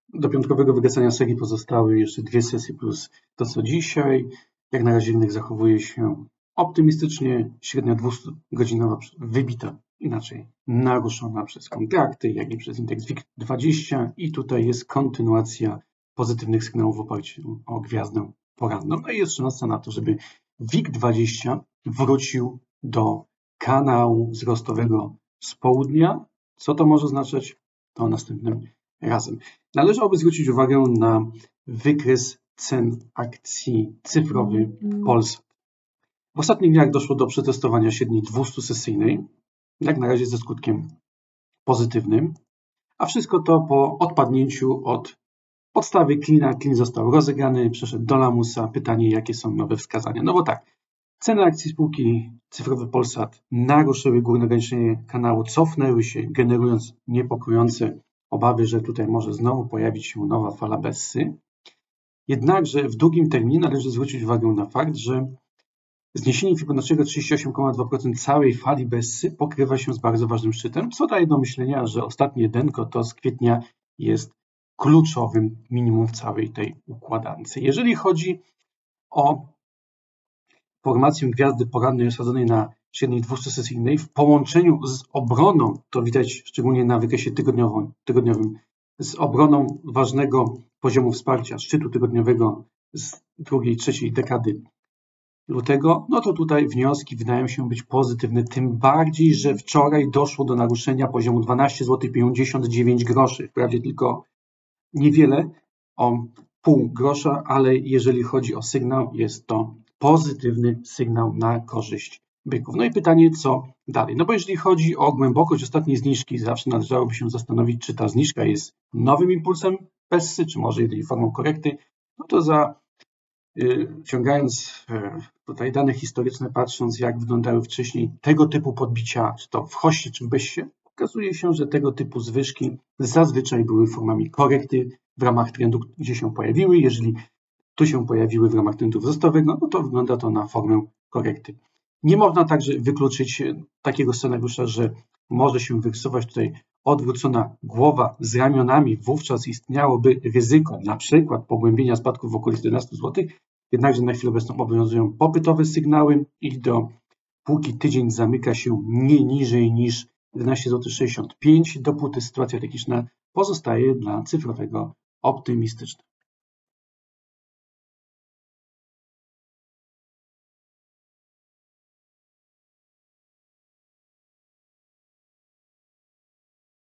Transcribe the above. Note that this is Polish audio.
Do piątkowego wygasania serii pozostały jeszcze 2 sesje plus to, co dzisiaj. Jak na razie rynek zachowuje się optymistycznie. Średnia 200-godzinowa wybita, inaczej naruszona przez kontrakty, jak i przez indeks WIG20 i tutaj jest kontynuacja pozytywnych sygnałów w oparciu o gwiazdę poranną. No i jest szansa na to, żeby WIG20 wrócił do kanału wzrostowego z południa. Co to może znaczyć? To następnym razem. Należałoby zwrócić uwagę na wykres cen akcji cyfrowy Polsat. W ostatnich dniach doszło do przetestowania średniej 200-sesyjnej, jak na razie ze skutkiem pozytywnym, a wszystko to po odpadnięciu od podstawy klina. Klin został rozegrany, przeszedł do lamusa. Pytanie, jakie są nowe wskazania? No bo tak, ceny akcji spółki cyfrowy Polsat naruszyły górne ograniczenie kanału, cofnęły się, generując niepokojące obawy, że tutaj może znowu pojawić się nowa fala Bessy. Jednakże w długim terminie należy zwrócić uwagę na fakt, że zniesienie Fibonacciego 38,2% całej fali Bessy pokrywa się z bardzo ważnym szczytem, co daje do myślenia, że ostatnie denko to z kwietnia jest kluczowym minimum w całej tej układance. Jeżeli chodzi o formację gwiazdy porannej osadzonej na średniej 200-sesyjnej w połączeniu z obroną, to widać szczególnie na wykresie tygodniowym, z obroną ważnego poziomu wsparcia, szczytu tygodniowego z drugiej, trzeciej dekady lutego, no to tutaj wnioski wydają się być pozytywne, tym bardziej, że wczoraj doszło do naruszenia poziomu 12,59 zł. Wprawdzie tylko niewiele, o pół grosza, ale jeżeli chodzi o sygnał, jest to pozytywny sygnał na korzyść byków. No i pytanie, co dalej? No bo jeżeli chodzi o głębokość ostatniej zniżki, zawsze należałoby się zastanowić, czy ta zniżka jest nowym impulsem Bessy, czy może jedynie formą korekty. No to ciągając tutaj dane historyczne, patrząc jak wyglądały wcześniej tego typu podbicia, czy to w hoście, czy w Bessie, okazuje się, że tego typu zwyżki zazwyczaj były formami korekty w ramach trendu, gdzie się pojawiły. Jeżeli tu się pojawiły w ramach trendu wzrostowego, no to wygląda to na formę korekty. Nie można także wykluczyć takiego scenariusza, że może się wyrysować tutaj odwrócona głowa z ramionami. Wówczas istniałoby ryzyko na przykład pogłębienia spadków w okolicy 11 zł, jednakże na chwilę obecną obowiązują popytowe sygnały i dopóki tydzień zamyka się nie niżej niż 11,65 zł, dopóty sytuacja techniczna pozostaje dla cyfrowego optymistyczna.